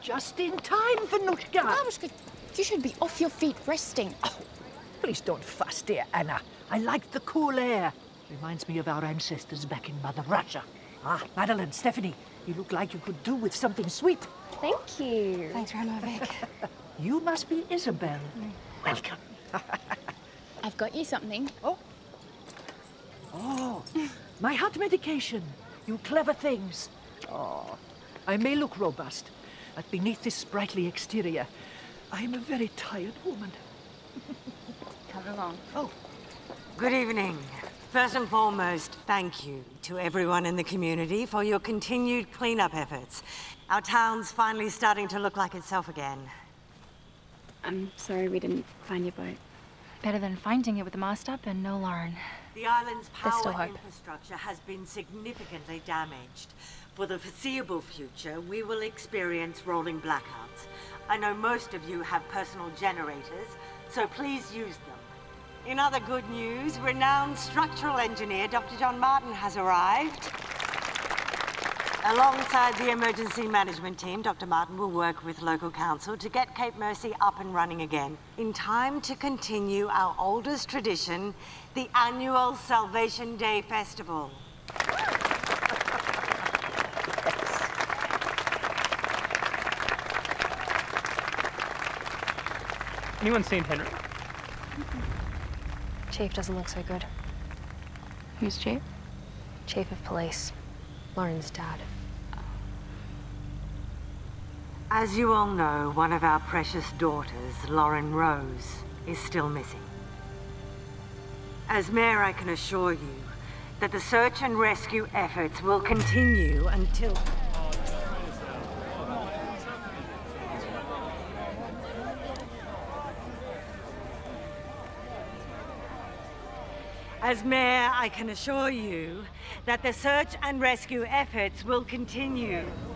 Just in time, Venushka. Babushka, you should be off your feet resting. Oh, please don't fuss, dear Anna. I like the cool air. Reminds me of our ancestors back in Mother Russia. Ah, Madeline, Stephanie, you look like you could do with something sweet. Thank you. Thanks, Grandma Vic. You must be Isabel. Welcome. I've got you something. Oh. Oh, my heart medication. You clever things. Oh, I may look robust, but beneath this sprightly exterior, I am a very tired woman. Come along. Oh. Good evening. First and foremost, thank you to everyone in the community for your continued cleanup efforts. Our town's finally starting to look like itself again. I'm sorry we didn't find your boat. Better than finding it with the mast up and no Lauren. The island's still power hope. infrastructure has been significantly damaged. For the foreseeable future, we will experience rolling blackouts. I know most of you have personal generators, so please use them. In other good news, renowned structural engineer Dr. John Martin has arrived. Alongside the emergency management team, Dr. Martin will work with local council to get Cape Mercy up and running again, in time to continue our oldest tradition, the annual Salvation Day Festival. Anyone seen Henry? Chief doesn't look so good. Who's Chief? Chief of police. Lauren's dad. As you all know, one of our precious daughters, Lauren Rose, is still missing. As mayor, I can assure you that the search and rescue efforts will continue until... As mayor, I can assure you that the search and rescue efforts will continue